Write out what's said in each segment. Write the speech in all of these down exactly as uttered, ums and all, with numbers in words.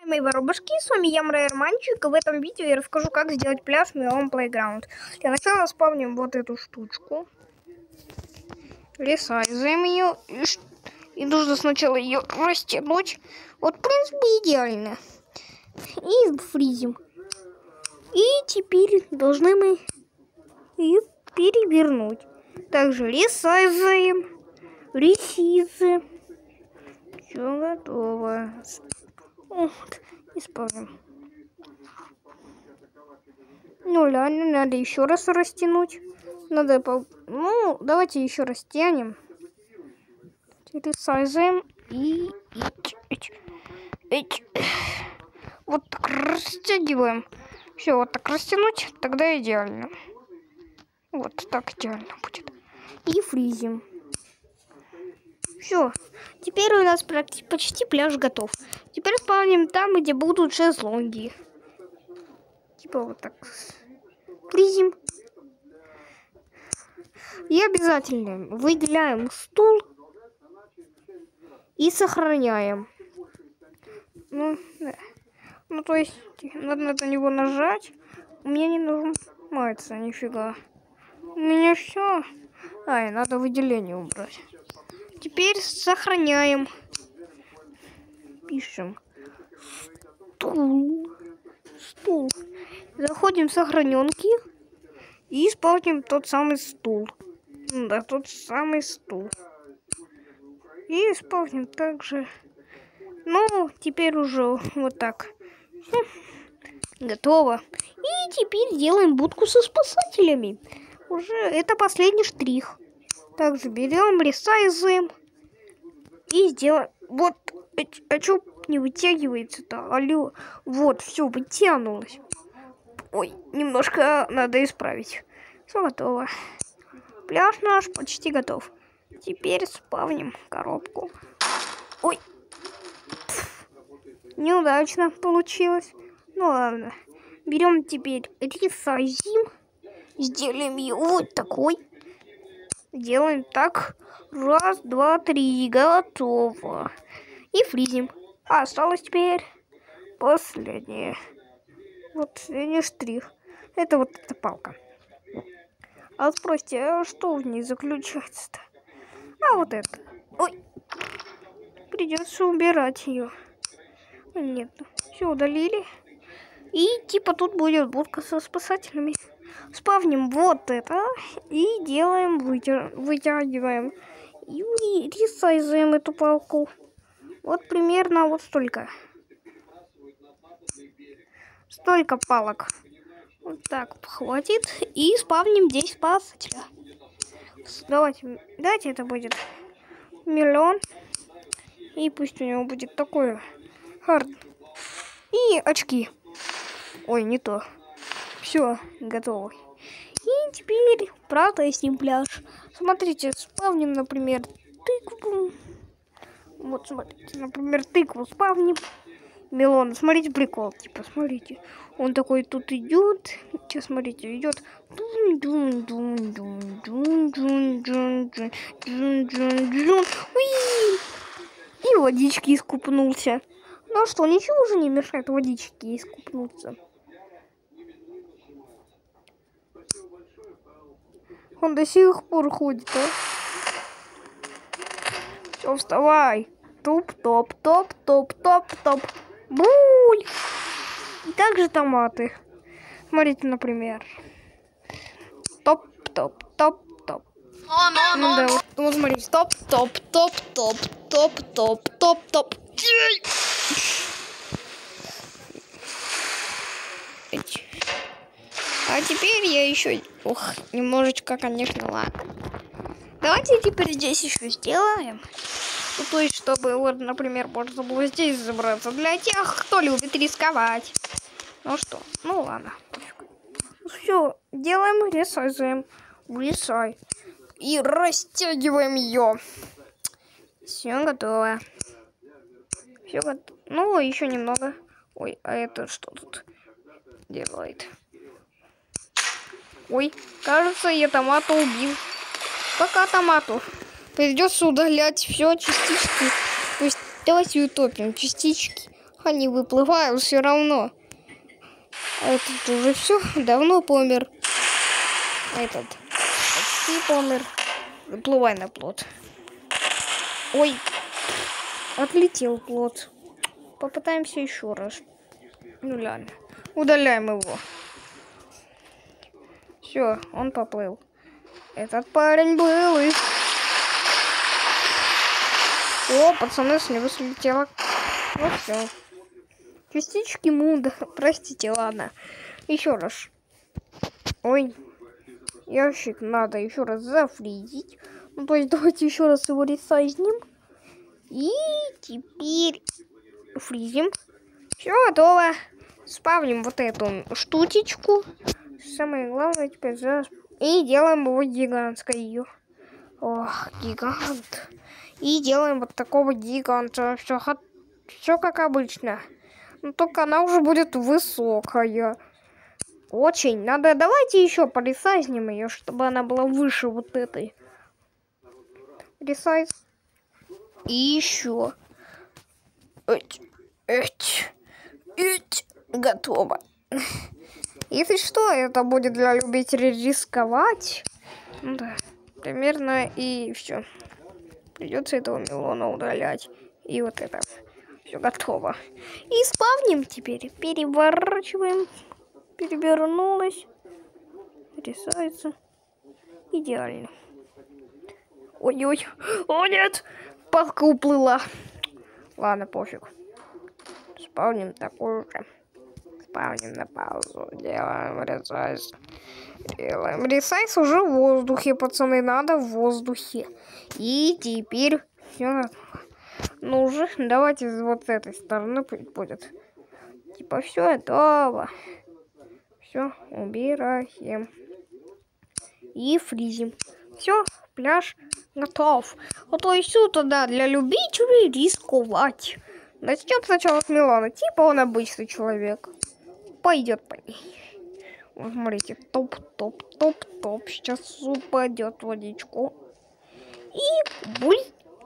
Мои воробушки, с вами я, Мрайерманчик, и в этом видео я расскажу, как сделать пляж в Melon Playground. Для начала вспомним вот эту штучку. Ресайзаем ее. И нужно сначала ее растянуть. Вот, в принципе, идеально. И фризим. И теперь должны мы ее перевернуть. Также ресайзаем. Ресизы. Все готово. Вот, исправим. Ну, реально, надо еще раз растянуть. Надо, по... ну, давайте еще растянем. Ресайзаем и... Вот так растягиваем. Все, вот так растянуть, тогда идеально. Вот так идеально будет. И фризим. Все. Теперь у нас почти пляж готов. Теперь спавним там, где будут шезлонги. Типа вот так. Фризим. И обязательно выделяем стул. И сохраняем. Ну, да. Ну, то есть, надо на него нажать. У меня не нажимается нифига. У меня все. Ай, надо выделение убрать. Теперь сохраняем. Пишем. Стул. Стул. Заходим в сохраненки. И исполним тот самый стул. Да, тот самый стул. И исполним также. Ну, теперь уже вот так. Готово. И теперь делаем будку со спасателями. Уже это последний штрих. Также берем, ресайзаем. И сделаем. Вот. А что не вытягивается-то? Алло. Вот, все, вытянулось. Ой, немножко надо исправить. Все готово. Пляж наш почти готов. Теперь спавним коробку. Ой. Неудачно получилось. Ну ладно. Берем теперь ресайзим. Сделаем ее вот такой. Делаем так. Раз, два, три. Готово. И фризим. А осталось теперь последнее. Вот не штрих. Это вот эта палка. А вот спросите, а что в ней заключается-то? А вот это. Ой. Придется убирать ее. Нет. Все удалили. И типа тут будет будка со спасателями. Спавним вот это. И делаем, вытя... вытягиваем. И ресайзаем эту палку. Вот примерно вот столько. Столько палок. Вот так хватит. И спавним здесь спасателя. Давайте, давайте это будет миллион. И пусть у него будет такое хард. И очки. Ой, не то. Все, готово. И теперь протестим пляж. Смотрите, спавним, например, тыкву. Вот, смотрите, например, тыкву спавним. Мелон, смотрите, прикол. Типа, смотрите. Он такой тут идет. Сейчас, смотрите, идет. И водички искупнулся. Ну что, ничего уже не мешает водички искупнуться. Он до сих пор ходит, а? Все, вставай. Топ-топ-топ-топ-топ-топ. Буль! И также томаты. Смотрите, например. Топ-топ-топ-топ. Ну да, вот, вот смотрите. Топ-топ-топ-топ-топ-топ-топ-топ. А теперь я еще... Ух, немножечко, конечно, ладно. Давайте теперь здесь еще сделаем. Ну, то есть, чтобы, вот, например, можно было здесь забраться. Для тех, кто любит рисковать. Ну что, ну ладно. Все, делаем, ресайзаем. Ресай. И растягиваем ее. Все готово. Все готово. Ну, еще немного. Ой, а это что тут делает? Ой, кажется, я томата убил. Пока томату. Придется удалять все частички. То есть давайте утопим частички. они выплывают все равно. А этот уже все давно помер. Этот почти помер. Выплывай на плот. Ой, отлетел плот. Попытаемся еще раз. Ну ладно, удаляем его. Все, он поплыл. Этот парень был и... О, пацаны, с него слетело. Ну все. Частички муда. Простите, ладно. Еще раз. Ой. Ящик надо еще раз зафризить. Ну, то есть давайте еще раз его ресайзнем. И теперь фризим. Все готово. Спавним вот эту штучечку. Самое главное теперь за... И делаем его гигантской. Ох, гигант. И делаем вот такого гиганта. Все, все как обычно. Но только она уже будет высокая. Очень. Надо, давайте еще поресайзнем ее, чтобы она была выше вот этой. Ресайз. И еще. Эть, эть, эть. Готово. Если что, это будет для любителей рисковать. Ну да. Примерно и все. Придется этого мелона удалять. И вот это. Все готово. И спавним теперь. Переворачиваем. Перевернулась. Рисуется. Идеально. Ой-ой. О, нет. Палка уплыла. Ладно, пофиг. Спавним такую же. Спавним на паузу. Делаем ресайз. Делаем ресайз уже в воздухе, пацаны. Надо в воздухе. И теперь все. Ну уже давайте вот с этой стороны пусть будет. Типа все готово. Все, убираем. И фризим. Все, пляж готов. А то еще туда для любителей рисковать. Начнем сначала с Милана. Типа он обычный человек. Пойдет по ней. Вот смотрите, топ-топ-топ-топ. Сейчас упадет в водичку. И буль.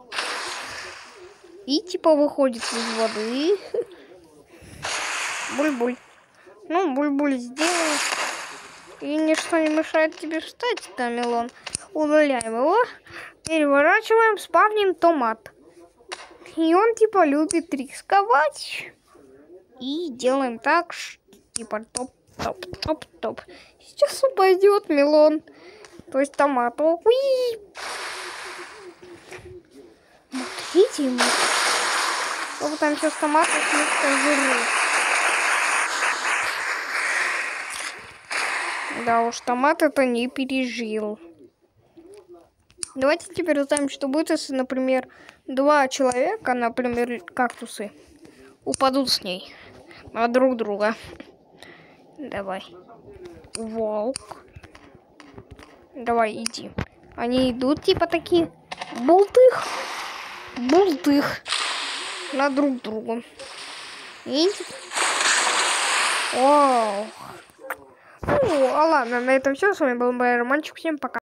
И типа выходит из воды. Буль-буль. Ну, буль-буль сделал. И ничто не мешает тебе встать, да, Милон. Удаляем его. Переворачиваем, спавним томат. И он типа любит рисковать. И делаем так, типа топ-топ-топ-топ. Сейчас упадет Милон. То есть томат. Уи! Смотрите, мы. Попытаемся с томатом слишком жирный. Да уж, томат это не пережил. Давайте теперь узнаем, что будет, если, например, два человека, например, кактусы, упадут с ней на друг друга. Давай. Волк. Давай, иди. Они идут, типа, такие. Бултых. Бултых. На друг друга. И... О. Ну, а ладно, на этом все. С вами был Романчик. Всем пока.